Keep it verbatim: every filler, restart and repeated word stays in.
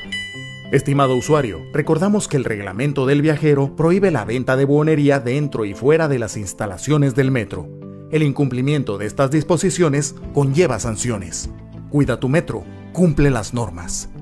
Estimado usuario, recordamos que el reglamento del viajero prohíbe la venta de buhonería dentro y fuera de las instalaciones del metro. El incumplimiento de estas disposiciones conlleva sanciones. Cuida tu metro, cumple las normas.